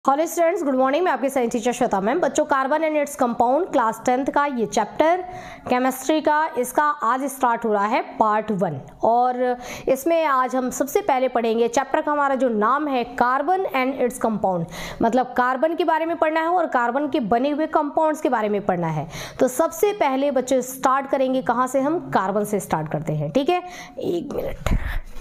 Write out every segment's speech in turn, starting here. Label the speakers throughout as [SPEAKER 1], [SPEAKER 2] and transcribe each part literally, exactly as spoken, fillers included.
[SPEAKER 1] Hello students, good morning. मैं आपकी science teacher Shweta ma'am. बच्चों, carbon and its compound class tenth का ये चैप्टर केमिस्ट्री का, इसका आज स्टार्ट हो रहा है पार्ट वन। और इसमें आज हम सबसे पहले पढ़ेंगे, चैप्टर का हमारा जो नाम है कार्बन एंड इट्स कंपाउंड, मतलब कार्बन के बारे में पढ़ना है और कार्बन के बने हुए कंपाउंड्स के बारे में पढ़ना है। तो सबसे पहले बच्चों स्टार्ट करेंगे कहाँ से? हम कार्बन से स्टार्ट करते हैं, ठीक है। एक मिनट,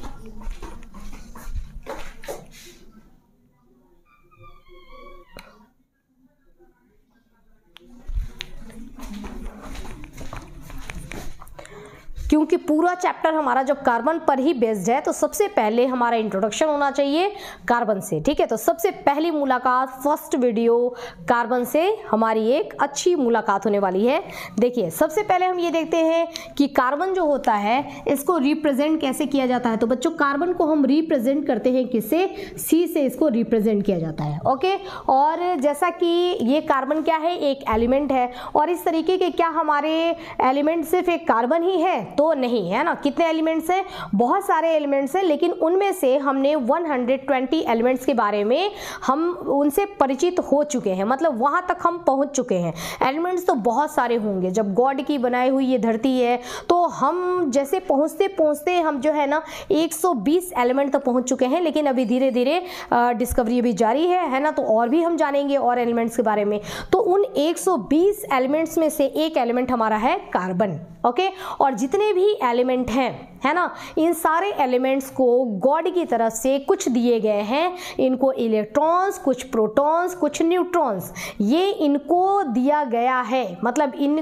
[SPEAKER 1] क्योंकि पूरा चैप्टर हमारा जो कार्बन पर ही बेस्ड है, तो सबसे पहले हमारा इंट्रोडक्शन होना चाहिए कार्बन से, ठीक है। तो सबसे पहली मुलाकात, फर्स्ट वीडियो कार्बन से हमारी एक अच्छी मुलाकात होने वाली है। देखिए, सबसे पहले हम ये देखते हैं कि कार्बन जो होता है इसको रिप्रेजेंट कैसे किया जाता है। तो बच्चों, कार्बन को हम रिप्रेजेंट करते हैं किससे? सी से इसको रिप्रेजेंट किया जाता है, ओके। और जैसा कि ये कार्बन क्या है? एक एलिमेंट है। और इस तरीके के क्या हमारे एलिमेंट सिर्फ एक कार्बन ही है? तो नहीं है ना, कितने एलिमेंट्स हैं? बहुत सारे एलिमेंट्स हैं, लेकिन उनमें से हमने एक सौ बीस एलिमेंट्स के बारे में हम उनसे परिचित हो चुके हैं, मतलब वहां तक हम पहुंच चुके हैं। एलिमेंट्स तो बहुत सारे होंगे, जब गॉड की बनाई हुई ये धरती है तो हम जैसे पहुंचते पहुंचते हम जो है ना एक सौ बीस एलिमेंट तक पहुंच चुके हैं, लेकिन अभी धीरे धीरे डिस्कवरी अभी जारी है है ना। तो और भी हम जानेंगे और एलिमेंट्स के बारे में। तो उन एक सौ बीस एलिमेंट्स में से एक एलिमेंट हमारा है कार्बन, ओके। और जितने भी एलिमेंट हैं, है ना, इन सारे एलिमेंट्स को गॉड की तरफ से कुछ दिए गए हैं। इनको इलेक्ट्रॉन्स, कुछ प्रोटॉन्स, कुछ न्यूट्रॉन्स, ये इनको दिया गया है। मतलब इन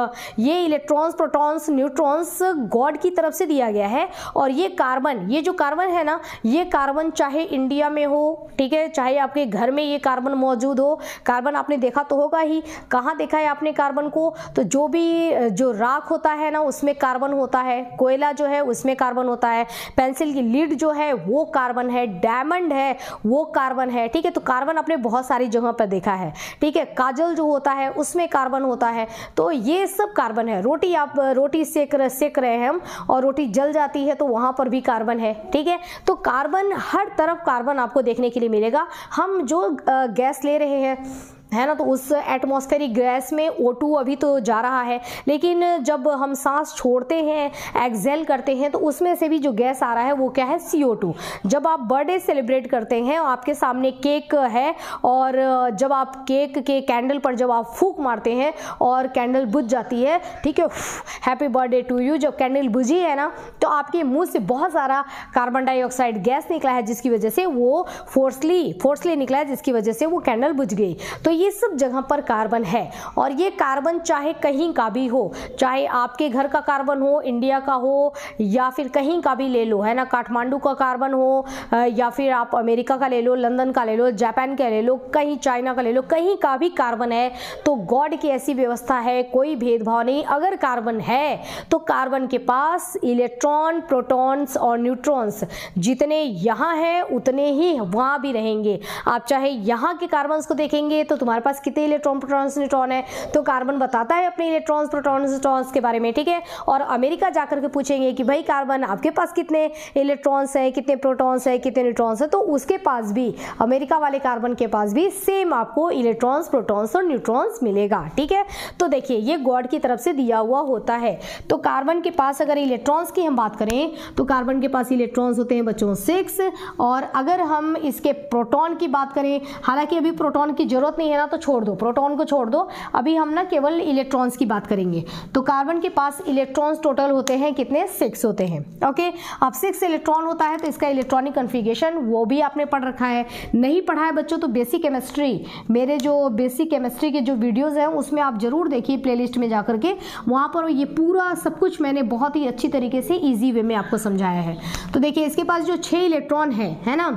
[SPEAKER 1] ये इलेक्ट्रॉन्स, प्रोटॉन्स, न्यूट्रॉन्स गॉड की तरफ से दिया गया है। और ये कार्बन, ये जो कार्बन है ना, ये कार्बन चाहे इंडिया में हो, ठीक है, चाहे आपके घर में ये कार्बन मौजूद हो। कार्बन आपने देखा तो होगा ही, कहाँ देखा है आपने कार्बन को? तो जो भी जो राख होता है ना, उसमें कार्बन होता है। कोयला जो है उसमें कार्बन होता है। पेंसिल की लीड जो है वो कार्बन है। डायमंड है वो कार्बन है, ठीक है। तो कार्बन आपने बहुत सारी जगह पर देखा है, ठीक है। काजल जो होता है उसमें कार्बन होता है। तो ये सब कार्बन है। रोटी, आप रोटी सेक सेक रहे हैं हम और रोटी जल जाती है तो वहां पर भी कार्बन है, ठीक है। तो कार्बन, हर तरफ कार्बन आपको देखने के लिए मिलेगा। हम जो गैस ले रहे हैं, है ना, तो उस एटमॉस्फेरिक गैस में ओ टू अभी तो जा रहा है, लेकिन जब हम सांस छोड़ते हैं, एक्सहेल करते हैं, तो उसमें से भी जो गैस आ रहा है वो क्या है? C O two. जब आप बर्थडे सेलिब्रेट करते हैं, आपके सामने केक है और जब आप केक के कैंडल पर जब आप फूंक मारते हैं और कैंडल बुझ जाती है, ठीक है, हैप्पी बर्थडे टू यू, जब कैंडल बुझी है ना, तो आपके मुंह से बहुत सारा कार्बन डाइऑक्साइड गैस निकला है, जिसकी वजह से वो फोर्सली फोर्सली निकला है, जिसकी वजह से वो कैंडल बुझ गई। तो ये सब जगह पर कार्बन है। और ये कार्बन चाहे कहीं का भी हो, चाहे आपके घर का कार्बन हो, इंडिया का हो, या फिर कहीं का भी ले लो, है ना, काठमांडू का कार्बन हो, या फिर आप अमेरिका का ले लो, लंदन का ले लो, जापान का ले लो, कहीं चाइना का ले लो, कहीं का भी कार्बन है। तो गॉड की ऐसी व्यवस्था है, कोई भेदभाव नहीं। अगर कार्बन है तो कार्बन के पास इलेक्ट्रॉन, प्रोटॉन्स और न्यूट्रॉन्स जितने यहाँ हैं उतने ही वहां भी रहेंगे। आप चाहे यहाँ के कार्बन को देखेंगे तो तुम्हारे पास कितने इलेक्ट्रॉन, प्रोटॉन्स, न्यूट्रॉन है, तो कार्बन बताता है अपने इलेक्ट्रॉन्स, प्रोटॉन्स, न्यूट्रॉन्स के बारे में, ठीक है। और अमेरिका जाकर के पूछेंगे कि भाई कार्बन आपके पास कितने इलेक्ट्रॉन्स हैं, कितने प्रोटॉन्स हैं, कितने न्यूट्रॉन्स हैं, तो उसके पास भी, अमेरिका वाले कार्बन के पास भी सेम आपको इलेक्ट्रॉन्स, प्रोटॉन्स और न्यूट्रॉन्स मिलेगा, ठीक है। तो देखिए, ये गॉड की तरफ से दिया हुआ होता है। तो कार्बन के पास अगर इलेक्ट्रॉन्स की हम बात करें तो कार्बन के पास इलेक्ट्रॉन्स होते हैं बच्चों सिक्स। और अगर हम इसके प्रोटॉन की बात करें, हालांकि अभी प्रोटॉन की जरूरत नहीं है ना, तो छोड़ दो, प्रोटॉन को छोड़ दो, अभी हम ना केवल इलेक्ट्रॉन्स की बात करेंगे। तो कार्बन के पास इलेक्ट्रॉन्स टोटल होते हैं कितने? सिक्स होते हैं, ओके। अब सिक्स इलेक्ट्रॉन होता है तो इसका इलेक्ट्रॉनिक कन्फिगरेशन वो भी आपने पढ़ रखा है। नहीं पढ़ा है बच्चों तो बेसिक केमिस्ट्री, मेरे जो बेसिक केमिस्ट्री के जो वीडियोस हैं उसमें आप जरूर देखिए, प्लेलिस्ट में जाकर के, वहां पर ये पूरा सब कुछ मैंने बहुत ही अच्छी तरीके से ईजी वे में आपको समझाया है। तो देखिए, इसके पास जो छह इलेक्ट्रॉन है है ना,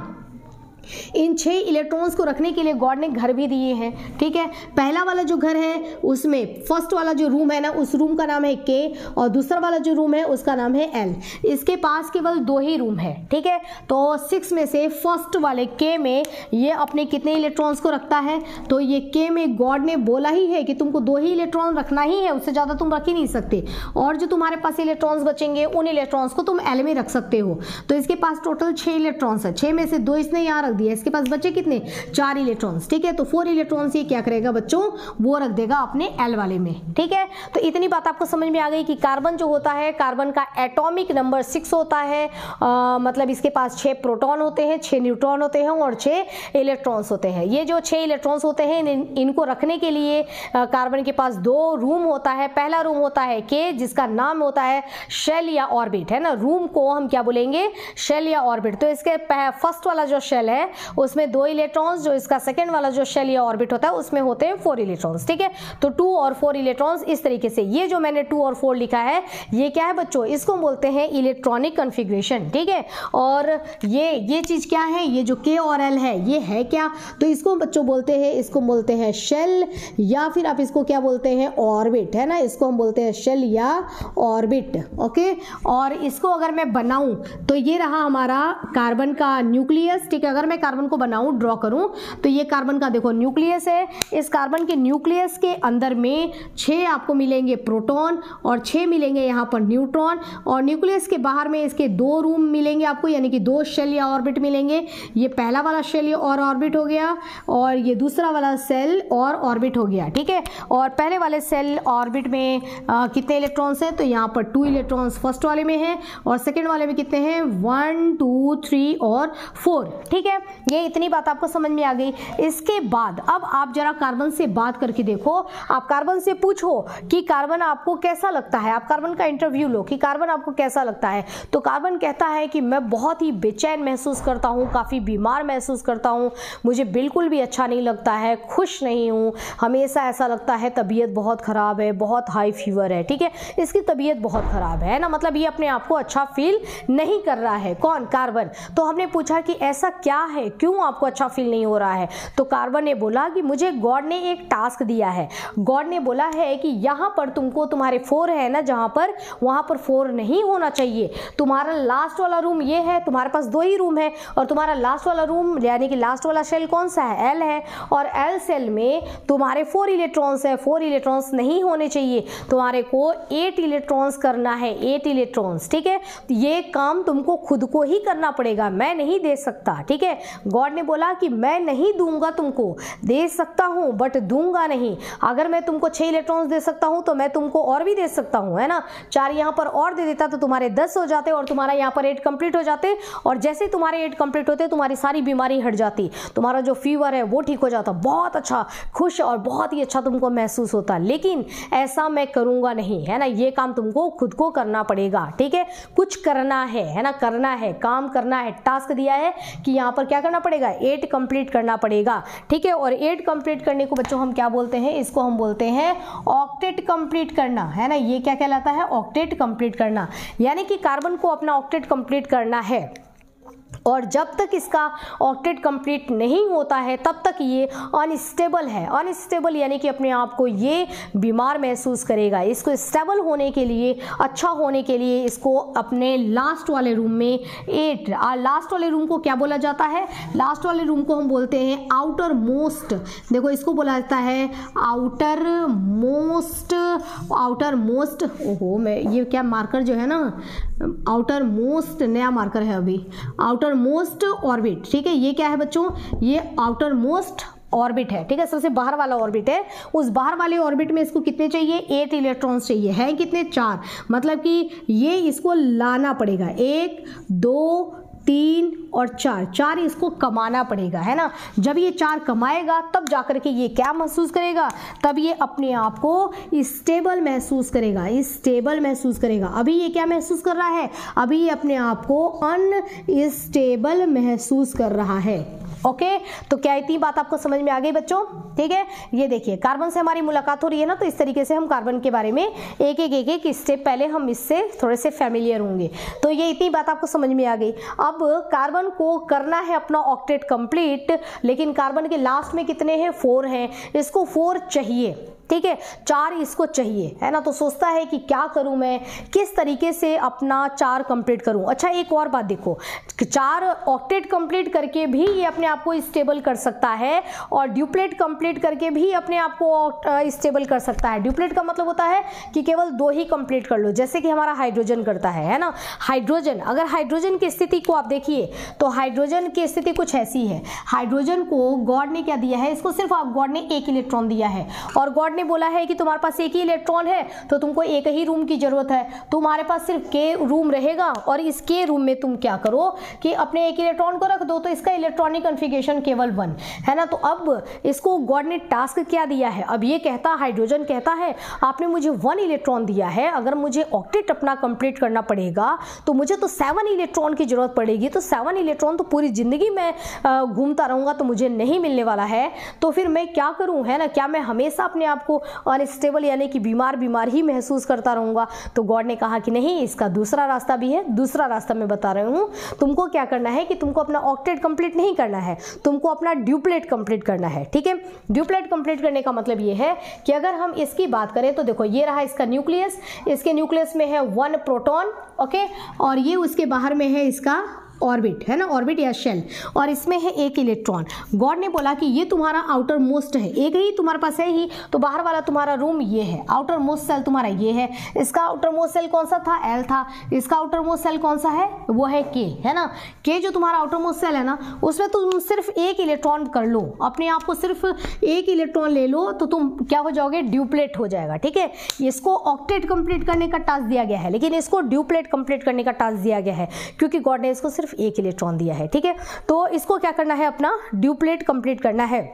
[SPEAKER 1] इन छह इलेक्ट्रॉन्स को रखने के लिए गॉड ने घर भी दिए हैं, ठीक है। पहला वाला जो घर है उसमें फर्स्ट वाला जो रूम है ना, उस रूम का नाम है के, और दूसरा वाला जो रूम है उसका नाम है एल। इसके पास केवल दो ही रूम है, ठीक है। तो सिक्स में से फर्स्ट वाले के में ये अपने कितने इलेक्ट्रॉन्स को रखता है? तो ये के में गॉड ने बोला ही है कि तुमको दो ही इलेक्ट्रॉन रखना ही है, उससे ज्यादा तुम रख ही नहीं सकते। और जो तुम्हारे पास इलेक्ट्रॉन्स बचेंगे उन इलेक्ट्रॉन्स को तुम एल में रख सकते हो। तो इसके पास टोटल छह इलेक्ट्रॉन्स है, छह में से दो इसने यहाँ रख रख दिया, इसके पास बचे कितने, चार इलेक्ट्रॉन्स, ठीक है। तो फोर इलेक्ट्रॉन्स ये क्या करेगा बच्चों, वो रख देगा अपने एल वाले में, ठीक है। तो इतनी बात आपको समझ में आ गई कि कार्बन जो होता है, कार्बन का एटॉमिक नंबर सिक्स होता है, आ, मतलब इसके पास छह प्रोटॉन होते हैं, छह न्यूट्रॉन होते हैं और छह इलेक्ट्रॉन्स होते हैं। ये जो छह इलेक्ट्रॉन्स होते हैं इन, इनको रखने के लिए आ, कार्बन के पास दो रूम होता है। पहला रूम होता है के, जिसका नाम होता है शेल या ऑर्बिट, है ना। रूम को हम क्या बोलेंगे, शेल या ऑर्बिट। तो इसके फर्स्ट वाला जो शेल है उसमें दो इलेक्ट्रॉन्स, जो इसका सेकंड वाला जो शेल या ऑर्बिट होता है उसमें होते हैं फोर इलेक्ट्रॉन्स, ठीक है। तो टू और फोर इलेक्ट्रॉन्स इस तरीके से। ये जो मैंने टू और फोर लिखा है ये क्या है बच्चों, इसको बोलते हैं इलेक्ट्रॉनिक कॉन्फ़िगरेशन, ठीक है। और ये ये चीज क्या है, ये जो के और एल है ये है क्या, तो इसको बच्चों बोलते हैं, इसको बोलते हैं शेल, या फिर आप इसको क्या बोलते हैं, ऑर्बिट, है ना। इसको हम बोलते हैं शेल या ऑर्बिट, ओके। और इसको अगर मैं बनाऊं तो ये रहा हमारा कार्बन का न्यूक्लियस, ठीक है। अगर मैं कार्बन को बनाऊं, ड्रॉ करूं, तो ये कार्बन का देखो न्यूक्लियस है। इस कार्बन के न्यूक्लियस के अंदर में छह आपको मिलेंगे प्रोटॉन और छह मिलेंगे यहाँ पर न्यूट्रॉन, और न्यूक्लियस के बाहर में इसके दो रूम मिलेंगे आपको, यानी कि दो शेल या ऑर्बिट मिलेंगे। ये पहला वाला शेल या और ऑर्बिट हो गया और ये दूसरा वाला सेल और ऑर्बिट हो गया, ठीक है। और पहले वाले सेल ऑर्बिट में आ, कितने इलेक्ट्रॉन्स हैं, तो यहाँ पर टू इलेक्ट्रॉन्स फर्स्ट वाले में है और सेकेंड वाले में कितने हैं, वन टू थ्री और फोर, ठीक है। ये इतनी बात आपको समझ में आ गई। इसके बाद अब आप जरा कार्बन से बात करके देखो, आप कार्बन से पूछो कि कार्बन आपको कैसा लगता है, आप कार्बन का इंटरव्यू लो कि कार्बन आपको कैसा लगता है। तो कार्बन कहता है कि मैं बहुत ही बेचैन महसूस करता हूँ, काफ़ी बीमार महसूस करता हूँ, मुझे बिल्कुल भी अच्छा नहीं लगता है, खुश नहीं हूँ, हमेशा ऐसा लगता है तबीयत बहुत ख़राब है, बहुत हाई फीवर है, ठीक है। इसकी तबीयत बहुत ख़राब है ना, मतलब ये अपने आप को अच्छा फील नहीं कर रहा है। कौन, कार्बन। तो हमने पूछा कि ऐसा क्या है, क्यों आपको अच्छा फील नहीं हो रहा है। तो कार्बन ने बोला कि मुझे गॉड ने एक टास्क दिया है। गॉड ने बोला है कि यहाँ पर तुमको, तुम्हारे फोर है ना जहाँ पर, वहाँ पर फोर नहीं होना चाहिए। तुम्हारा लास्ट वाला रूम ये है, तुम्हारे पास दो ही रूम है और तुम्हारा लास्ट वाला रूम यानी कि लास्ट वाला शेल कौन सा है, एल है, और एल सेल में तुम्हारे फोर इलेक्ट्रॉन्स है, फोर इलेक्ट्रॉन्स नहीं होने चाहिए। तुम्हारे को एट इलेक्ट्रॉन्स करना है, एट इलेक्ट्रॉन्स, ठीक है। ये काम तुमको खुद को ही करना पड़ेगा, मैं नहीं दे सकता, ठीक है। गॉड ने बोला कि मैं नहीं दूंगा, तुमको दे सकता हूं बट दूंगा नहीं। अगर मैं तुमको छह इलेक्ट्रॉन्स दे सकता हूं तो मैं तुमको और भी दे सकता हूं, है ना। चार यहां पर और दे देता तो तुम्हारे दस हो जाते और तुम्हारा यहां पर एट कंप्लीट हो जाते, और जैसे तुम्हारे एट कंप्लीट होते तुम्हारी सारी बीमारी हट जाती, तुम्हारा जो फीवर है वो ठीक हो जाता, बहुत अच्छा, खुश और बहुत ही अच्छा तुमको महसूस होता। लेकिन ऐसा मैं करूंगा नहीं, है ना। ये काम तुमको खुद को करना पड़ेगा, ठीक है। कुछ करना है, है ना, करना है, काम करना है। टास्क दिया है कि यहाँ पर क्या करना पड़ेगा, एट कंप्लीट करना पड़ेगा, ठीक है। और एट कंप्लीट करने को बच्चों हम क्या बोलते हैं, इसको हम बोलते हैं ऑक्टेट कंप्लीट करना, है ना। ये क्या कहलाता है, ऑक्टेट कंप्लीट करना, यानी कि कार्बन को अपना ऑक्टेट कंप्लीट करना है। और जब तक इसका ऑक्टेट कंप्लीट नहीं होता है तब तक ये अनस्टेबल है। अनस्टेबल यानी कि अपने आप को ये बीमार महसूस करेगा। इसको स्टेबल होने के लिए, अच्छा होने के लिए इसको अपने लास्ट वाले रूम में एट, लास्ट वाले रूम को क्या बोला जाता है, लास्ट वाले रूम को हम बोलते हैं आउटर मोस्ट। देखो इसको बोला जाता है आउटर मोस्ट, आउटर मोस्ट, ओहो मैं ये क्या मार्कर जो है ना, आउटर मोस्ट नया मार्कर है अभी, आउटर मोस्ट ऑर्बिट, ठीक है। ये क्या है बच्चों, ये आउटर मोस्ट ऑर्बिट है, ठीक है, सबसे बाहर वाला ऑर्बिट है। उस बाहर वाले ऑर्बिट में इसको कितने चाहिए, एट इलेक्ट्रॉन्स चाहिए, है कितने, चार, मतलब कि ये इसको लाना पड़ेगा, एक दो तीन और चार, चार इसको कमाना पड़ेगा, है ना। जब ये चार कमाएगा तब जाकर के ये क्या महसूस करेगा, तब ये अपने आप को स्टेबल महसूस करेगा, स्टेबल महसूस करेगा। अभी ये क्या महसूस कर रहा है, अभी ये अपने आप को अनस्टेबल महसूस कर रहा है। ओके, तो क्या इतनी बात आपको समझ में आ गई बच्चों, ठीक है। ये देखिए कार्बन से हमारी मुलाकात हो रही है ना, तो इस तरीके से हम कार्बन के बारे में एक एक एक एक स्टेप पहले हम इससे थोड़े से फैमिलियर होंगे। तो ये इतनी बात आपको समझ में आ गई। अब कार्बन को करना है अपना ऑक्टेट कंप्लीट, लेकिन कार्बन के लास्ट में कितने हैं, फोर हैं, इसको फोर चाहिए, ठीक है, चार इसको चाहिए, है ना। तो सोचता है कि क्या करूं मैं, किस तरीके से अपना चार कंप्लीट करूं। अच्छा एक और बात देखो, चार ऑक्टेट कंप्लीट करके भी ये अपने आप को स्टेबल कर सकता है और ड्यूप्लेट कंप्लीट करके भी अपने आप को स्टेबल कर सकता है। ड्यूप्लेट का मतलब होता है कि केवल दो ही कंप्लीट कर लो, जैसे कि हमारा हाइड्रोजन करता है, है ना। हाइड्रोजन, अगर हाइड्रोजन की स्थिति को आप देखिए तो हाइड्रोजन की स्थिति कुछ ऐसी है। हाइड्रोजन को गॉड ने क्या दिया है, इसको सिर्फ आप गॉड ने एक इलेक्ट्रॉन दिया है और गॉड ने बोला है कि तुम्हारे पास एक ही इलेक्ट्रॉन है तो तुमको एक ही रूम की जरूरत है। तुम्हारे पास सिर्फ के रूम रहेगा और इस के रूम में तुम क्या करो कि अपने एक इलेक्ट्रॉन को रख दो, तो इसका इलेक्ट्रॉनिक कन्फिगरेशन केवल वन, है ना। तो अब इसको गॉड ने टास्क क्या दिया है, अब ये कहता, हाइड्रोजन कहता है आपने मुझे वन इलेक्ट्रॉन दिया है, अगर मुझे ऑक्टेट अपना कंप्लीट करना पड़ेगा तो मुझे तो सेवन इलेक्ट्रॉन की जरूरत पड़ेगी। तो सेवन इलेक्ट्रॉन तो पूरी जिंदगी में घूमता रहूंगा तो मुझे नहीं मिलने वाला है, तो फिर मैं क्या करूं, है ना। क्या मैं हमेशा अपने आप को अनस्टेबल यानी कि बीमार बीमार ही महसूस करता रहूंगा। तो गॉड ने कहा कि नहीं, इसका दूसरा रास्ता भी है। दूसरा रास्ता मैं बता रही हूं, तुमको क्या करना है कि तुमको अपना ऑक्टेट कंप्लीट नहीं करना है, तुमको अपना ड्यूप्लेट कंप्लीट करना है, ठीक है। ड्यूप्लेट कंप्लीट करने का मतलब ये है कि अगर हम इसकी बात करें तो देखो ये रहा इसका न्यूक्लियस, इसके न्यूक्लियस में है वन प्रोटॉन, ओके, और ये उसके बाहर में है इसका ऑर्बिट, है ना, ऑर्बिट या शेल, और इसमें है एक इलेक्ट्रॉन। गॉड ने बोला कि ये तुम्हारा आउटर मोस्ट है, एक ही तुम्हारे पास है ही, तो बाहर वाला तुम्हारा रूम ये है, आउटर मोस्ट सेल तुम्हारा ये है। इसका आउटर मोस्ट सेल कौन सा था, एल था। इसका आउटर मोस्ट सेल कौन सा है, वो है के, है ना। के जो तुम्हारा आउटर मोस्ट सेल है ना, उसमें तुम सिर्फ एक इलेक्ट्रॉन कर लो, अपने आप को सिर्फ एक इलेक्ट्रॉन ले लो तो तुम क्या हो जाओगे, ड्यूप्लेट हो जाएगा, ठीक है। इसको ऑक्टेट कंप्लीट करने का टास्क दिया गया है, लेकिन इसको ड्यूप्लेट कंप्लीट करने का टास्क दिया गया है क्योंकि गॉड ने इसको सिर्फ एक इलेक्ट्रॉन दिया है, ठीक है। तो इसको क्या करना है, अपना ड्यूप्लेट कंप्लीट करना है।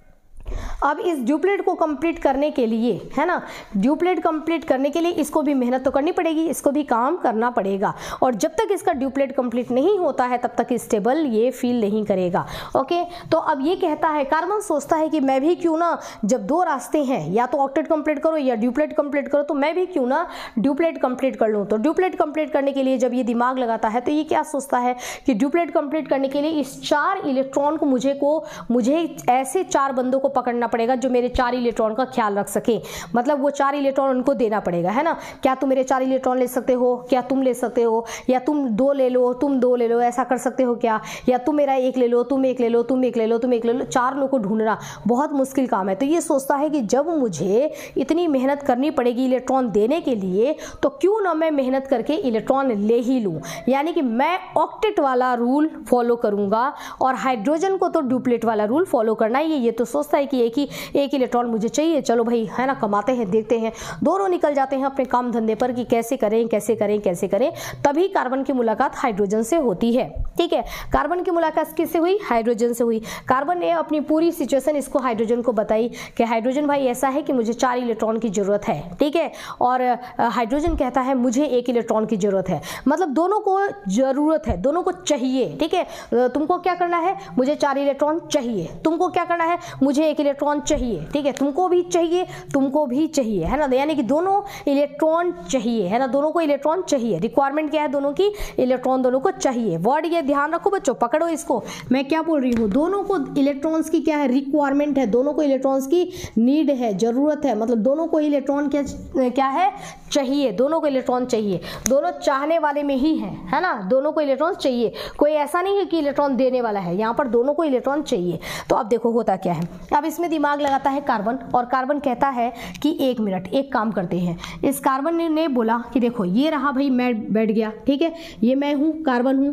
[SPEAKER 1] अब इस ड्यूप्लेट को कंप्लीट करने के लिए, है ना, ड्यूप्लेट कंप्लीट करने के लिए इसको भी मेहनत तो करनी पड़ेगी, इसको भी काम करना पड़ेगा, और जब तक इसका ड्यूप्लेट कंप्लीट नहीं होता है तब तक स्टेबल ये फील नहीं करेगा, ओके। तो अब ये कहता है, कार्बन सोचता है कि मैं भी क्यों ना, जब दो रास्ते हैं, या तो ऑक्टेट कंप्लीट करो या ड्यूप्लेट कंप्लीट करो, तो मैं भी क्यों ना ड्यूप्लेट कंप्लीट कर लूँ। तो ड्यूप्लेट कंप्लीट करने के लिए जब ये दिमाग लगाता है तो ये क्या सोचता है कि ड्यूप्लेट कंप्लीट करने के लिए इस चार इलेक्ट्रॉन को मुझे को मुझे ऐसे चार बंदों को पकड़ना पड़ेगा जो मेरे चार इलेक्ट्रॉन का ख्याल रख सके, मतलब वो चार इलेक्ट्रॉन उनको देना पड़ेगा, है ना। क्या तुम मेरे चार इलेक्ट्रॉन ले सकते हो, क्या तुम ले सकते हो, या तुम दो ले लो, तुम दो ले लो, ऐसा कर सकते हो क्या, या तुम मेरा एक ले लो, तुम एक ले लो, तुम एक ले लो, तुम एक ले लो। चार लोगों को ढूंढना बहुत मुश्किल काम है। तो ये सोचता है कि जब मुझे इतनी मेहनत करनी पड़ेगी इलेक्ट्रॉन देने के लिए, तो क्यों ना मैं मेहनत करके इलेक्ट्रॉन ले ही लूं, यानी कि मैं ऑक्टेट वाला रूल फॉलो करूंगा और हाइड्रोजन को तो ड्यूप्लेट वाला रूल फॉलो करना ही है। ये तो सोचता है कि एक ही एक इलेक्ट्रॉन मुझे चाहिए, चलो भाई, है ना, कमाते हैं, देखते हैं। दोनों निकल जाते हैं अपने काम धंधे पर कि कैसे करें कैसे करें कैसे करें। तभी कार्बन की मुलाकात हाइड्रोजन से होती है, ठीक है। कार्बन की मुलाकात किससे हुई, हाइड्रोजन से हुई। कार्बन ने अपनी पूरी सिचुएशन इसको हाइड्रोजन को बताई कि हाइड्रोजन भाई ऐसा है कि मुझे चार इलेक्ट्रॉन की जरूरत है, ठीक है, और हाइड्रोजन कहता है मुझे एक इलेक्ट्रॉन की जरूरत है, मतलब दोनों को जरूरत है, दोनों को चाहिए, ठीक है। तुमको क्या करना है, मुझे चार इलेक्ट्रॉन चाहिए, तुमको क्या करना है, मुझे एक इलेक्ट्रॉन चाहिए, ठीक है, तुमको भी चाहिए, तुमको भी चाहिए, है ना, यानी कि दोनों इलेक्ट्रॉन चाहिए, है ना, दोनों को इलेक्ट्रॉन चाहिए। रिक्वायरमेंट क्या है दोनों की, इलेक्ट्रॉन दोनों को चाहिए। वर्ड ये ध्यान रखो बच्चों, पकड़ो इसको, मैं क्या बोल रही हूँ, दोनों को इलेक्ट्रॉन्स की क्या है, रिक्वायरमेंट है, दोनों को इलेक्ट्रॉन्स की नीड है, जरूरत है, मतलब दोनों को इलेक्ट्रॉन क्या क्या है, चाहिए, दोनों को इलेक्ट्रॉन चाहिए, दोनों चाहने वाले में ही है, है ना, दोनों को इलेक्ट्रॉन चाहिए, कोई ऐसा नहीं है कि इलेक्ट्रॉन देने वाला है, यहाँ पर दोनों को इलेक्ट्रॉन चाहिए। तो अब देखो होता क्या है, अब इसमें दिमाग लगाता है कार्बन, और कार्बन कहता है कि एक मिनट, एक काम करते हैं। इस कार्बन ने बोला कि देखो ये रहा भाई, मैं बैठ गया, ठीक है, ये मैं हूं, कार्बन हूं,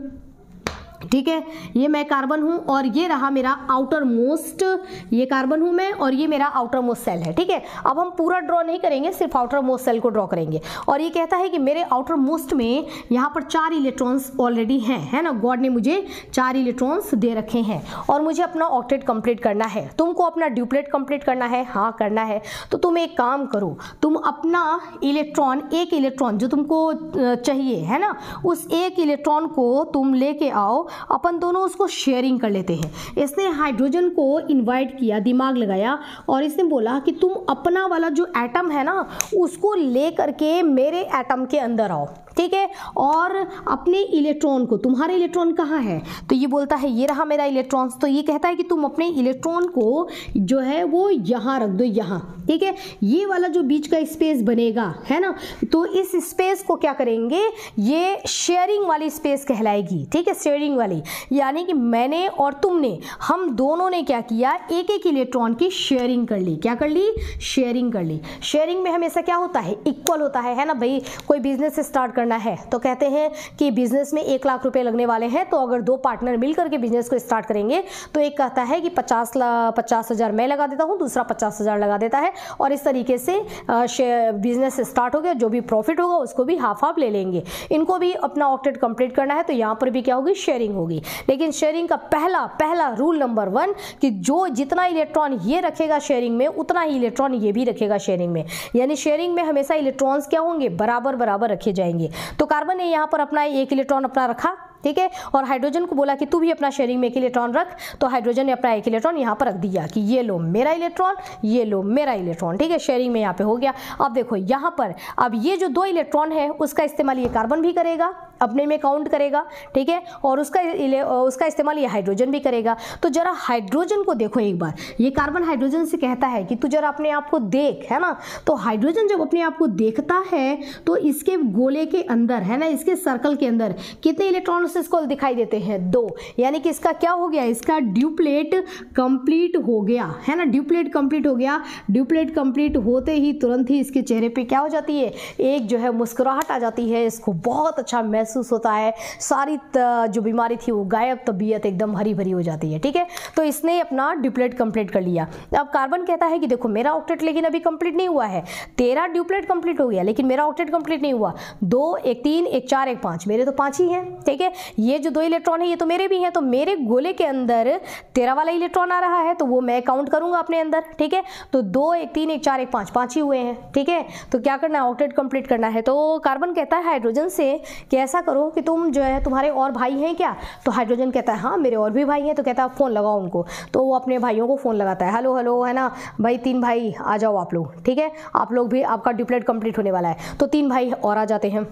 [SPEAKER 1] ठीक है, ये मैं कार्बन हूं, और ये रहा मेरा आउटर मोस्ट, ये कार्बन हूं मैं, और ये मेरा आउटर मोस्ट सेल है, ठीक है। अब हम पूरा ड्रॉ नहीं करेंगे, सिर्फ आउटर मोस्ट सेल को ड्रॉ करेंगे, और ये कहता है कि मेरे आउटर मोस्ट में यहाँ पर चार इलेक्ट्रॉन्स ऑलरेडी हैं, है ना, गॉड ने मुझे चार इलेक्ट्रॉन्स दे रखे हैं, और मुझे अपना ऑक्टेट कंप्लीट करना है। तुमको अपना ड्यूप्लेट कंप्लीट करना है, हाँ करना है, तो तुम एक काम करो, तुम अपना इलेक्ट्रॉन, एक इलेक्ट्रॉन जो तुमको चाहिए, है ना, उस एक इलेक्ट्रॉन को तुम लेके आओ, अपन दोनों उसको शेयरिंग कर लेते हैं। इसने हाइड्रोजन को इनवाइट किया, दिमाग लगाया, और इसने बोला कि तुम अपना वाला जो एटम है ना, उसको ले करके मेरे एटम के अंदर आओ, ठीक है, और अपने इलेक्ट्रॉन को, तुम्हारा इलेक्ट्रॉन कहाँ है, तो ये बोलता है ये रहा मेरा इलेक्ट्रॉन, तो ये कहता है कि तुम अपने इलेक्ट्रॉन को जो है वो यहाँ रख दो, यहाँ, ठीक है। ये वाला जो बीच का स्पेस बनेगा है ना, तो इस स्पेस को क्या करेंगे, ये शेयरिंग वाली स्पेस कहलाएगी, ठीक है, शेयरिंग वाली, यानी कि मैंने और तुमने, हम दोनों ने क्या किया, एक एक इलेक्ट्रॉन की शेयरिंग कर ली, क्या कर ली, शेयरिंग कर ली। शेयरिंग में हमेशा क्या होता है, इक्वल होता है, है ना भाई। कोई बिजनेस स्टार्ट करना है तो कहते हैं कि बिजनेस में एक लाख रुपए लगने वाले हैं, तो अगर दो पार्टनर मिलकर के बिजनेस को स्टार्ट करेंगे तो एक कहता है कि पचास पचास हजार मैं लगा देता हूं, दूसरा पचास हजार लगा देता है, और इस तरीके से बिजनेस स्टार्ट हो गया, जो भी प्रॉफिट होगा उसको भी हाफ हाफ ले लेंगे। इनको भी अपना ऑक्टेट कंप्लीट करना है, तो यहां पर भी क्या होगी, शेयरिंग होगी। लेकिन शेयरिंग का पहला पहला रूल नंबर वन कि जो जितना इलेक्ट्रॉन ये रखेगा शेयरिंग में, उतना ही इलेक्ट्रॉन ये भी रखेगा शेयरिंग में, यानी शेयरिंग में हमेशा इलेक्ट्रॉन्स क्या होंगे, बराबर बराबर रखे जाएंगे। तो कार्बन ने यहाँ पर अपना एक इलेक्ट्रॉन अपना रखा, ठीक है, और हाइड्रोजन को बोला कि तू भी अपना शेयरिंग में एक इलेक्ट्रॉन रख, तो हाइड्रोजन ने अपना एक इलेक्ट्रॉन यहाँ पर रख दिया कि ये लो मेरा इलेक्ट्रॉन, ये लो मेरा इलेक्ट्रॉन, ठीक है, शेयरिंग में यहाँ पे हो गया। अब देखो यहाँ पर, अब ये जो दो इलेक्ट्रॉन है उसका इस्तेमाल ये कार्बन भी करेगा, अपने में काउंट करेगा, ठीक है, और उसका उसका इस्तेमाल ये हाइड्रोजन भी करेगा। तो जरा हाइड्रोजन को देखो एक बार, ये कार्बन हाइड्रोजन से कहता है कि तू जरा अपने आप को देख, है ना। तो हाइड्रोजन जब अपने आप को देखता है तो इसके गोले के अंदर, है ना, इसके सर्कल के अंदर कितने इलेक्ट्रॉन इसको दिखाई देते हैं, दो, यानी कि इसका क्या हो गया, इसका ड्यूप्लेट कंप्लीट हो गया, है ना, ड्यूप्लेट कंप्लीट हो गया। ड्यूप्लेट कंप्लीट होते ही तुरंत ही इसके चेहरे पे क्या हो जाती है, एक जो है मुस्कुराहट आ जाती है, इसको बहुत अच्छा महसूस होता है, सारी जो बीमारी थी वो गायब, तबीयत एकदम हरी भरी हो जाती है, ठीक है। तो इसने अपना ड्यूप्लेट कंप्लीट कर लिया। अब कार्बन कहता है कि देखो मेरा ऑक्टेट लेकिन अभी कंप्लीट नहीं हुआ है, तेरा ड्यूप्लेट कंप्लीट हो गया लेकिन मेरा ऑक्टेट कंप्लीट नहीं हुआ, दो एक तीन एक चार एक पांच, मेरे तो पांच ही हैं, ठीक है, ये जो दो इलेक्ट्रॉन है ये तो मेरे भी हैं, तो मेरे गोले के अंदर तेरा वाला इलेक्ट्रॉन आ रहा है, तो वो मैं काउंट करूंगा अपने अंदर, ठीक है। तो दो एक तीन एक चार एक पांच, पांच ही हुए हैं, ठीक है। तो क्या करना है, ऑक्टेट कंप्लीट करना है। तो कार्बन कहता है हाइड्रोजन से कि ऐसा करो कि तुम जो है, तुम्हारे और भाई हैं क्या, तो हाइड्रोजन कहता है हाँ मेरे और भी भाई हैं, तो कहता है फोन लगाओ उनको, तो वो अपने भाइयों को फोन लगाता है, हेलो हेलो, है ना भाई, तीन भाई आ जाओ आप लोग, ठीक है, आप लोग भी, आपका ड्यूप्लेट कंप्लीट होने वाला है। तो तीन भाई और आ जाते हैं।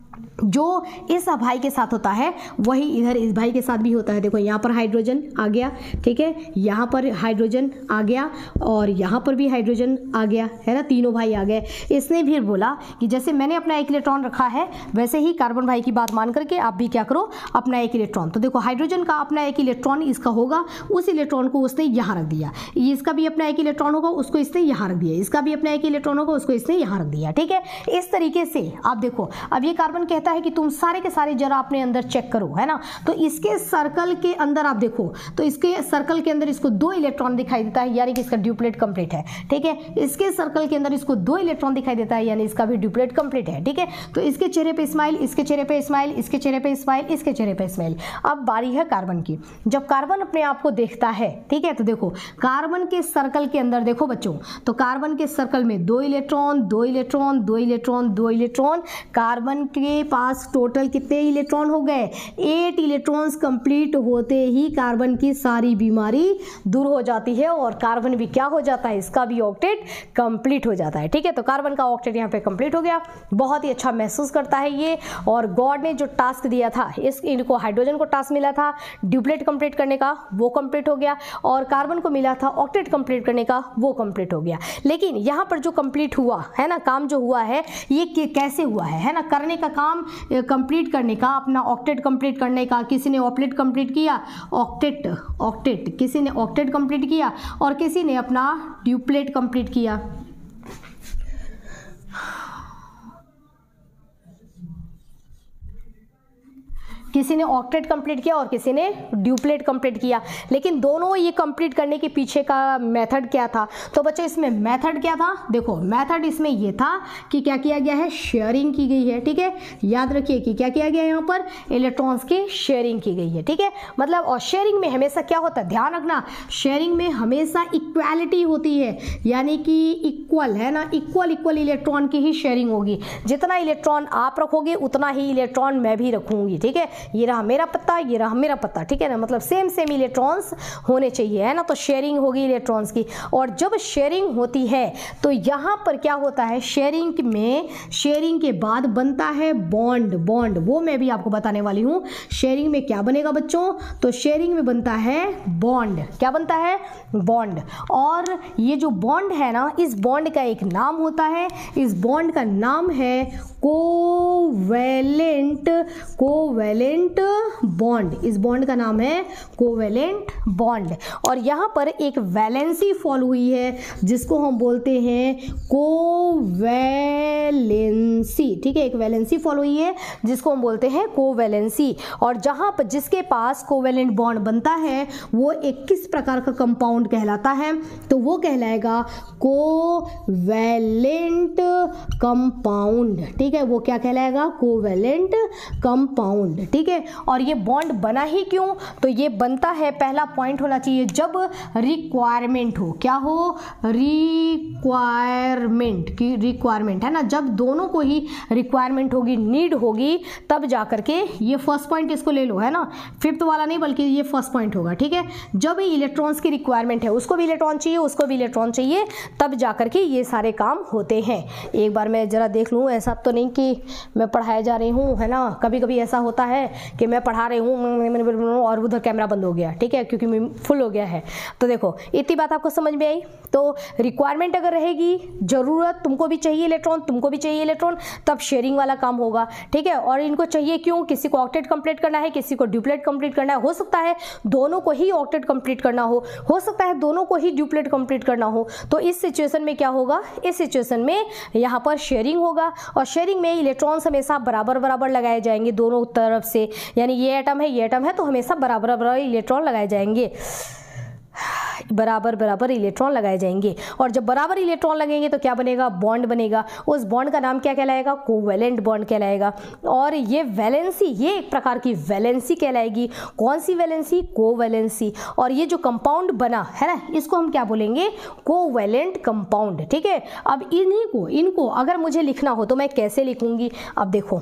[SPEAKER 1] जो इस भाई के साथ होता है वही इधर इस भाई के साथ भी होता है। देखो यहाँ पर हाइड्रोजन आ गया, ठीक है, यहाँ पर हाइड्रोजन आ गया और यहाँ पर भी हाइड्रोजन आ गया, है ना, तीनों भाई आ गए। इसने भी बोला कि जैसे मैंने अपना एक इलेक्ट्रॉन रखा है वैसे ही कार्बन भाई की बात मान करके आप भी क्या करो, अपना एक इलेक्ट्रॉन। तो देखो हाइड्रोजन का अपना एक इलेक्ट्रॉन इसका होगा, उस इलेक्ट्रॉन को उसने यहाँ रख दिया, इसका भी अपना एक इलेक्ट्रॉन होगा, उसको इसने यहाँ रख दिया, इसका भी अपना एक इलेक्ट्रॉन होगा, उसको इसने यहाँ रख दिया, ठीक है। इस तरीके से आप देखो, अब ये कार्बन कहता है कि तुम सारे के सारे जरा अपने अंदर चेक करो, है ना। तो इसके सर्कल के अंदर आप देखो, तो इसके सर्कल के अंदर इसको दो इलेक्ट्रॉन दिखाई देता है, यानी कि इसका ड्यूप्लेट कंप्लीट है, ठीक है। इसके सर्कल के अंदर इसको दो इलेक्ट्रॉन दिखाई देता है, यानी इसका भी ड्यूप्लेट कंप्लीट है, ठीक है। तो इसके चेहरे पे स्माइल, इसके चेहरे पे स्माइल, इसके चेहरे पे स्माइल, इसके चेहरे पे स्माइल। अब बारी है कार्बन की। जब कार्बन अपने आप को देखता है, ठीक है, तो देखो कार्बन के सर्कल के अंदर देखो बच्चों, तो कार्बन के सर्कल में दो इलेक्ट्रॉन, दो इलेक्ट्रॉन, दो इलेक्ट्रॉन, दो इलेक्ट्रॉन, कार्बन के पास टोटल कितने इलेक्ट्रॉन हो गए, एट इलेक्ट्रॉन्स कंप्लीट होते ही कार्बन की सारी बीमारी दूर हो जाती है और कार्बन भी क्या हो जाता है, इसका भी ऑक्टेट कंप्लीट हो जाता है, ठीक है। तो कार्बन का ऑक्टेट यहाँ पे कंप्लीट हो गया, बहुत ही अच्छा महसूस करता है ये। और गॉड ने जो टास्क दिया था, इस इनको हाइड्रोजन को टास्क मिला था ड्यूप्लेट कंप्लीट करने का, वो कंप्लीट हो गया, और कार्बन को मिला था ऑक्टेट कंप्लीट करने का, वो कंप्लीट हो गया। लेकिन यहाँ पर जो कंप्लीट हुआ है ना, काम जो हुआ है ये कैसे हुआ है, है ना, करने का काम कंप्लीट करने का, अपना ऑक्टेट कंप्लीट करने का, किसी ने ऑक्टेट कंप्लीट किया, ऑक्टेट ऑक्टेट किसी ने ऑक्टेट कंप्लीट किया और किसी ने अपना ड्यूप्लेट कंप्लीट किया। किसी ने ऑक्टेट कंप्लीट किया और किसी ने ड्यूप्लेट कंप्लीट किया। लेकिन दोनों ये कंप्लीट करने के पीछे का मेथड क्या था, तो बच्चों इसमें मेथड क्या था, देखो मेथड इसमें ये था कि क्या किया गया है, शेयरिंग की गई है, ठीक है। याद रखिए कि क्या किया गया है, यहाँ पर इलेक्ट्रॉन्स की शेयरिंग की गई है, ठीक है। मतलब और शेयरिंग में हमेशा क्या होता है, ध्यान रखना, शेयरिंग में हमेशा इक्वालिटी होती है, यानी कि इक्वल, है ना, इक्वल इक्वल इलेक्ट्रॉन की ही शेयरिंग होगी। जितना इलेक्ट्रॉन आप रखोगे उतना ही इलेक्ट्रॉन मैं भी रखूंगी, ठीक है। ये रहा मेरा पत्ता, ये रहा मेरा पत्ता, ठीक है ना, मतलब सेम सेम इलेक्ट्रॉन्स होने चाहिए, है ना, तो शेयरिंग होगी इलेक्ट्रॉन्स की। और जब शेयरिंग होती है तो यहाँ पर क्या होता है, शेयरिंग में शेयरिंग के बाद बनता है बॉन्ड, बॉन्ड वो मैं भी आपको बताने वाली हूँ। शेयरिंग में क्या बनेगा बच्चों, तो शेयरिंग में बनता है बॉन्ड, क्या बनता है, बॉन्ड। और ये जो बॉन्ड है ना, इस बॉन्ड का एक नाम होता है, इस बॉन्ड का नाम है कोवैलेंट, कोवैलेंट बॉन्ड, इस बॉन्ड का नाम है कोवैलेंट बॉन्ड। और यहाँ पर एक वैलेंसी फॉलो हुई है जिसको हम बोलते हैं कोवैलेंसी, ठीक है, एक वैलेंसी फॉलो हुई है जिसको हम बोलते हैं कोवैलेंसी। और जहाँ पर जिसके पास कोवैलेंट बॉन्ड बनता है वो एक किस प्रकार का कंपाउंड कहलाता है, तो वो कहलाएगा कोवैलेंट कंपाउंड, ठीक है, वो क्या कहलाएगा, कोवैलेंट कंपाउंड, ठीक है। और ये बॉन्ड बना ही क्यों, तो ये बनता है, पहला पॉइंट होना चाहिए, जब रिक्वायरमेंट हो, क्या हो, रिक्वायरमेंट की, रिक्वायरमेंट है ना, जब दोनों को ही रिक्वायरमेंट होगी, नीड होगी, तब जा करके, ये फर्स्ट पॉइंट इसको ले लो, है ना, फिफ्थ वाला नहीं बल्कि ये फर्स्ट पॉइंट होगा, ठीक है। जब इलेक्ट्रॉन्स की रिक्वायरमेंट है, उसको भी इलेक्ट्रॉन चाहिए, उसको भी इलेक्ट्रॉन चाहिए, तब जा करके ये सारे काम होते हैं। एक बार मैं जरा देख लूँ, ऐसा तो नहीं कि मैं पढ़ाया जा रही हूँ, है ना, कभी कभी ऐसा होता है कि मैं पढ़ा रही हूँ और उधर कैमरा बंद हो गया, ठीक है, क्योंकि फुल हो गया है। तो देखो इतनी बात आपको समझ में आई। तो रिक्वायरमेंट अगर रहेगी, जरूरत, तुमको भी चाहिए इलेक्ट्रॉन, तुमको भी चाहिए इलेक्ट्रॉन, तब शेयरिंग वाला काम होगा, ठीक है। और इनको चाहिए क्यों, किसी को ऑक्टेट कंप्लीट करना है, किसी को ड्यूप्लेट कंप्लीट करना है, हो सकता है दोनों को ही ऑक्टेट कंप्लीट करना हो हो सकता है दोनों को ही ड्यूप्लेट कंप्लीट करना हो। तो इस सिचुएशन में क्या होगा, इस सिचुएशन में यहाँ पर शेयरिंग होगा। और शेयरिंग में इलेक्ट्रॉन्स हमेशा बराबर बराबर लगाए जाएंगे दोनों तरफ से, यानी ये एटम है, ये एटम है, तो हमेशा बराबर बराबर इलेक्ट्रॉन लगाए जाएंगे, बराबर बराबर इलेक्ट्रॉन लगाए जाएंगे। और जब बराबर इलेक्ट्रॉन लगेंगे तो क्या बनेगा, बॉन्ड बनेगा। उस बॉन्ड का नाम क्या कहलाएगा, कोवैलेंट बॉन्ड कहलाएगा। और ये वैलेंसी, ये एक प्रकार की वैलेंसी कहलाएगी। कौन सी वैलेंसी, कोवैलेंसी। और ये जो कंपाउंड बना है ना, इसको हम क्या बोलेंगे, कोवैलेंट कंपाउंड, ठीक है। अब इन्हीं को, इनको अगर मुझे लिखना हो तो मैं कैसे लिखूंगी, अब देखो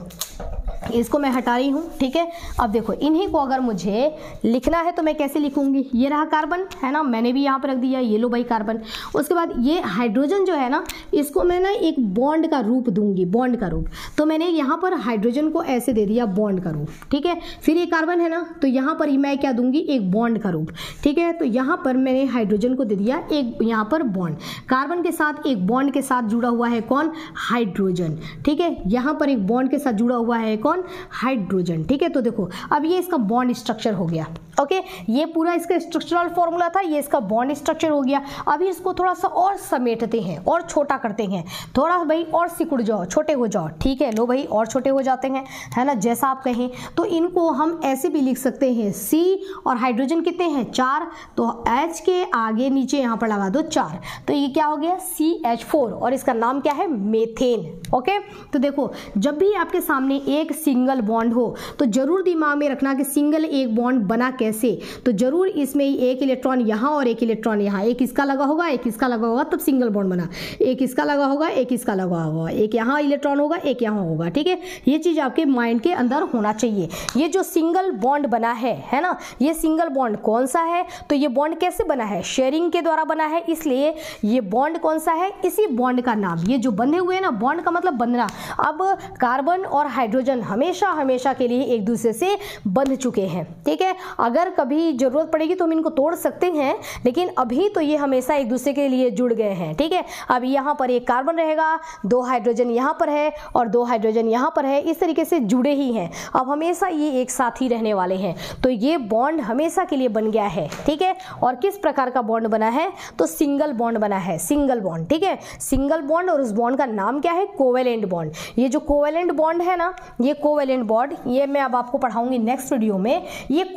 [SPEAKER 1] इसको मैं हटा रही हूँ, ठीक है। अब देखो इन्हीं को अगर मुझे लिखना है तो मैं कैसे लिखूंगी, ये रहा कार्बन, है ना, मैंने भी यहाँ पर रख दिया, ये लो भाई कार्बन। उसके बाद ये हाइड्रोजन जो है ना, इसको मैं ना एक बॉन्ड का रूप दूंगी, बॉन्ड का रूप। तो मैंने यहाँ पर हाइड्रोजन को ऐसे दे दिया बॉन्ड का रूप, ठीक है। फिर ये कार्बन है ना, तो यहाँ पर मैं क्या दूंगी, एक बॉन्ड का रूप, ठीक है। तो यहाँ पर मैंने हाइड्रोजन को दे दिया एक यहाँ पर बॉन्ड, कार्बन के साथ एक बॉन्ड के साथ जुड़ा हुआ है कौन, हाइड्रोजन, ठीक है। यहाँ पर एक बॉन्ड के साथ जुड़ा हुआ है कौन, हाइड्रोजन, ठीक है। तो देखो अब ये इसका बॉन्ड स्ट्रक्चर हो गया, ओके। ये पूरा इसका स्ट्रक्चरल फॉर्मूला था, ये इसका बॉन्ड स्ट्रक्चर हो गया। अभी इसको थोड़ा सा और समेटते हैं और छोटा करते हैं, थोड़ा भाई और सिकुड़ जाओ, छोटे हो जाओ, ठीक है। लो भाई और छोटे हो जाते हैं, है ना, जैसा आप कहें। तो इनको हम ऐसे भी लिख सकते हैं, सी और हाइड्रोजन कितने हैं, चार, तो H के आगे नीचे यहाँ पर लगा दो चार, तो ये क्या हो गया, सी एच फोर, और इसका नाम क्या है, मेथेन, ओके। तो देखो जब भी आपके सामने एक सिंगल बॉन्ड हो तो जरूर दिमाग में रखना कि सिंगल एक बॉन्ड बना कैसे, तो जरूर इसमें एक इलेक्ट्रॉन यहाँ और एक इलेक्ट्रॉन यहाँ, एक इसका लगा होगा एक इसका लगा होगा, तब सिंगल बॉन्ड बना। एक इसका लगा होगा एक इसका लगा होगा, एक यहाँ इलेक्ट्रॉन होगा एक यहाँ होगा, ठीक है। ये चीज आपके माइंड के अंदर होना चाहिए। ये जो सिंगल बॉन्ड बना है है ना, ये सिंगल बॉन्ड कौन सा है, तो ये बॉन्ड कैसे बना है, शेयरिंग के द्वारा बना है, इसलिए ये बॉन्ड कौन सा है, इसी बॉन्ड का नाम, ये जो बंधे हुए हैं ना, बॉन्ड का मतलब बंधना। अब कार्बन और हाइड्रोजन हमेशा हमेशा के लिए एक दूसरे से बंध चुके हैं, ठीक है। अगर कभी जरूरत पड़ेगी तो हम इनको तोड़ सकते हैं, लेकिन अभी तो ये हमेशा एक दूसरे के लिए जुड़ गए हैं, ठीक है। अब यहाँ पर एक कार्बन रहेगा, दो हाइड्रोजन यहाँ पर है और दो हाइड्रोजन यहाँ पर है, इस तरीके से जुड़े ही हैं। अब हमेशा ये एक साथ ही रहने वाले हैं, तो ये बॉन्ड हमेशा के लिए बन गया है, ठीक है। और किस प्रकार का बॉन्ड बना है, तो सिंगल बॉन्ड बना है, सिंगल बॉन्ड, ठीक है, सिंगल बॉन्ड। और उस बॉन्ड का नाम क्या है, कोवैलेंट बॉन्ड। ये जो कोवैलेंट बॉन्ड है ना, ये कोवैलेंट बॉन्ड, ये मैं अब आपको पढ़ाऊंगी नेक्स्ट वीडियो में। ये कोवैलेंट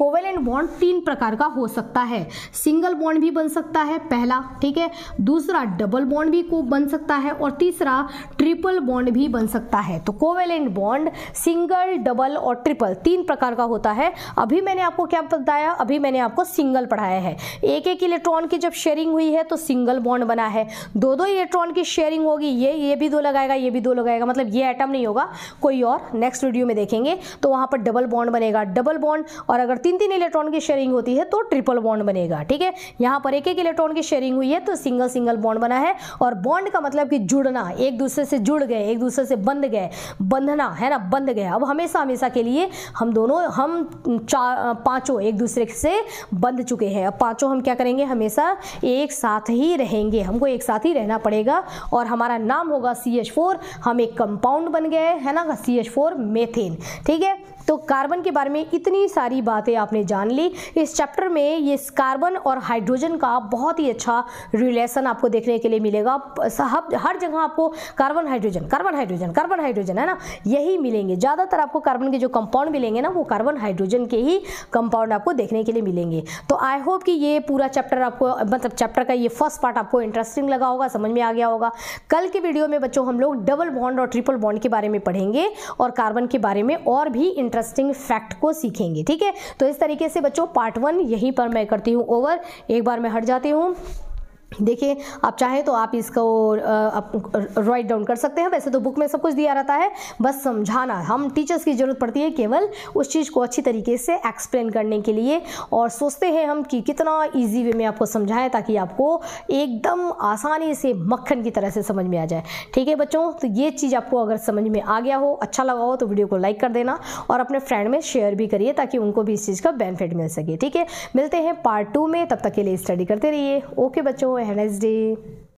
[SPEAKER 1] बॉन्ड तीन प्रकार का हो सकता है, सिंगल बॉन्ड भी बन सकता है पहला, ठीक है, दूसरा डबल बॉन्ड भी को बन सकता है और तीसरा ट्रिपल बॉन्ड भी बन सकता है। तो कोवेलेंट बॉन्ड सिंगल, डबल और ट्रिपल तीन प्रकार का होता है। अभी मैंने आपको क्या बताया, अभी मैंने आपको सिंगल पढ़ाया है। एक एक इलेक्ट्रॉन की जब शेयरिंग हुई है तो सिंगल बॉन्ड बना है, दो दो इलेक्ट्रॉन की शेयरिंग होगी, ये ये भी दो लगाएगा, ये भी दो लगाएगा, मतलब ये एटम नहीं होगा, कोई और, नेक्स्ट वीडियो में देखेंगे, तो वहां पर डबल बॉन्ड बनेगा, डबल बॉन्ड, और अगर तीन तीन इलेक्ट्रॉन की शेयरिंग होती है तो ट्रिपल बॉन्ड बनेगा, ठीक है। यहाँ पर एक एक इलेक्ट्रॉन की शेयरिंग हुई है तो सिंगल सिंगल बॉन्ड बना है। और बॉन्ड का मतलब कि जुड़ना, एक दूसरे से जुड़ गए, एक दूसरे से बंध गए, बंधना है ना, बंध गए। अब हमेशा हमेशा के लिए हम दोनों, हम चार पांचों एक दूसरे से बंध चुके हैं, अब पांचों हम क्या करेंगे, हमेशा एक साथ ही रहेंगे, हमको एक साथ ही रहना पड़ेगा और हमारा नाम होगा सी एच फोर, हम एक कंपाउंड बन गए है ना, सी एच फोर मेथेन, ठीक है। तो कार्बन के बारे में इतनी सारी बातें आपने जान ली। इस चैप्टर में ये कार्बन और हाइड्रोजन का बहुत ही अच्छा रिलेशन आपको देखने के लिए मिलेगा। हर जगह आपको carbon hydrogen carbon hydrogen carbon hydrogen है ना, यही मिलेंगे। ज़्यादातर आपको कार्बन के जो कंपाउंड मिलेंगे ना, वो कार्बन हाइड्रोजन के ही कंपाउंड आपको देखने के लिए मिलेंगे। तो आई होप कि ये पूरा चैप्टर आपको, मतलब चैप्टर का ये फर्स्ट पार्ट आपको इंटरेस्टिंग लगा होगा, समझ में आ गया होगा। कल के वीडियो में बच्चों हम लोग डबल बॉन्ड और ट्रिपल बॉन्ड के बारे में पढ़ेंगे और कार्बन के बारे में और भी इंटरेस्टिंग फैक्ट को सीखेंगे, ठीक है। तो इस तरीके से बच्चों पार्ट वन यहीं पर मैं करती हूँ ओवर। एक बार मैं हट जाती हूँ। देखिए, आप चाहें तो आप इसको राइट डाउन कर सकते हैं, वैसे तो बुक में सब कुछ दिया रहता है, बस समझाना, हम टीचर्स की जरूरत पड़ती है केवल उस चीज़ को अच्छी तरीके से एक्सप्लेन करने के लिए, और सोचते हैं हम कि कितना इजी वे में आपको समझाएं ताकि आपको एकदम आसानी से मक्खन की तरह से समझ में आ जाए, ठीक है बच्चों। तो ये चीज़ आपको अगर समझ में आ गया हो, अच्छा लगा हो, तो वीडियो को लाइक कर देना और अपने फ्रेंड में शेयर भी करिए ताकि उनको भी इस चीज़ का बेनिफिट मिल सके, ठीक है। मिलते हैं पार्ट टू में, तब तक के लिए स्टडी करते रहिए। ओके बच्चों, हैव अ नाइस डे।